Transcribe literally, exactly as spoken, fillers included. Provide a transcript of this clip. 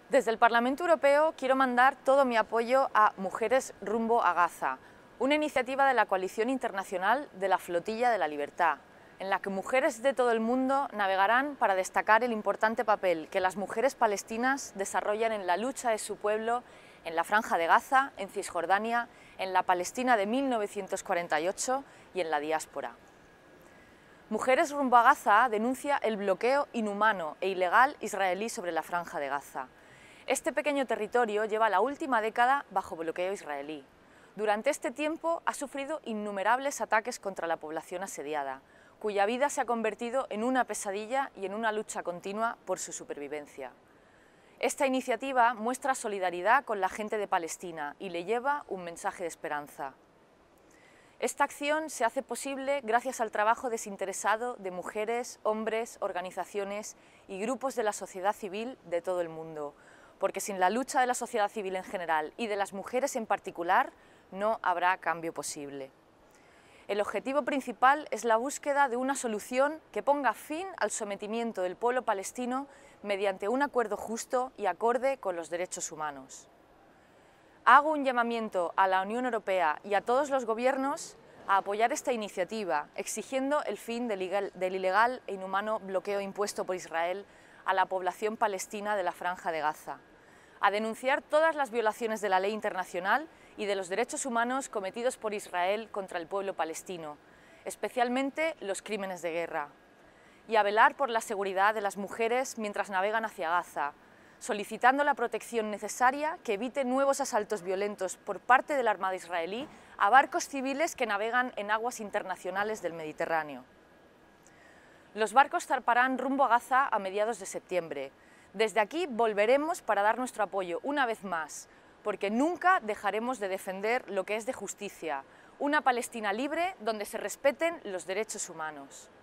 Desde el Parlamento Europeo quiero mandar todo mi apoyo a Mujeres rumbo a Gaza, una iniciativa de la Coalición Internacional de la Flotilla de la Libertad, en la que mujeres de todo el mundo navegarán para destacar el importante papel que las mujeres palestinas desarrollan en la lucha de su pueblo en la Franja de Gaza, en Cisjordania, en la Palestina de mil novecientos cuarenta y ocho y en la diáspora. Mujeres rumbo a Gaza denuncia el bloqueo inhumano e ilegal israelí sobre la Franja de Gaza. Este pequeño territorio lleva la última década bajo bloqueo israelí. Durante este tiempo ha sufrido innumerables ataques contra la población asediada, cuya vida se ha convertido en una pesadilla y en una lucha continua por su supervivencia. Esta iniciativa muestra solidaridad con la gente de Palestina y le lleva un mensaje de esperanza. Esta acción se hace posible gracias al trabajo desinteresado de mujeres, hombres, organizaciones y grupos de la sociedad civil de todo el mundo, porque sin la lucha de la sociedad civil en general y de las mujeres en particular, no habrá cambio posible. El objetivo principal es la búsqueda de una solución que ponga fin al sometimiento del pueblo palestino mediante un acuerdo justo y acorde con los derechos humanos. Hago un llamamiento a la Unión Europea y a todos los gobiernos a apoyar esta iniciativa, exigiendo el fin del ilegal e inhumano bloqueo impuesto por Israel a la población palestina de la Franja de Gaza, a denunciar todas las violaciones de la ley internacional y de los derechos humanos cometidos por Israel contra el pueblo palestino, especialmente los crímenes de guerra, y a velar por la seguridad de las mujeres mientras navegan hacia Gaza, solicitando la protección necesaria que evite nuevos asaltos violentos por parte de la Armada israelí a barcos civiles que navegan en aguas internacionales del Mediterráneo. Los barcos zarparán rumbo a Gaza a mediados de septiembre. Desde aquí volveremos para dar nuestro apoyo una vez más, porque nunca dejaremos de defender lo que es de justicia, una Palestina libre donde se respeten los derechos humanos.